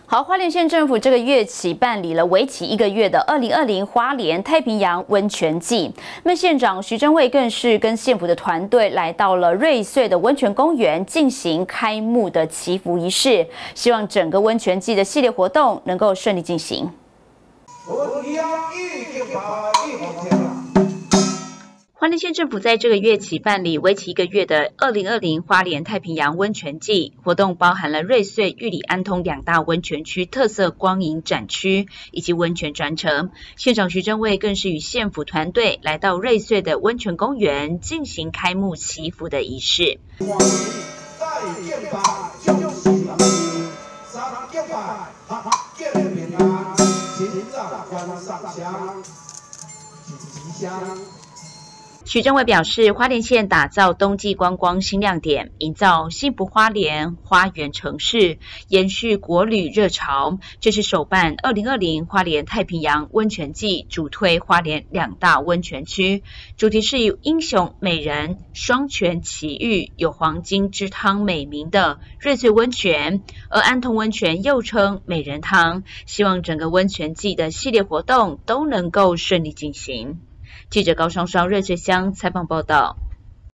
好，花莲县政府这个月起办理了为期1个月的2020花莲太平洋温泉季。那县长徐榛蔚更是跟县府的团队来到了瑞穗的温泉公园进行开幕的祈福仪式，希望整个温泉季的系列活动能够顺利进行。花莲县政府在这个月起办理为期1个月的2020花莲太平洋温泉季活动，包含了瑞穗、玉里、安通2大温泉区特色光影展区以及温泉专车。县长徐榛蔚更是与县府团队来到瑞穗的温泉公园进行开幕祈福的仪式。徐榛蔚表示，花莲县打造冬季观光新亮点，营造幸福花莲花园城市，延续国旅热潮。这是首办2020花莲太平洋温泉季，主推花莲2大温泉区，主题是以英雄美人双泉奇遇，有黄金之汤美名的瑞穗温泉，而安通温泉又称美人汤。希望整个温泉季的系列活动都能够顺利进行。记者高双双瑞穗乡采访报道。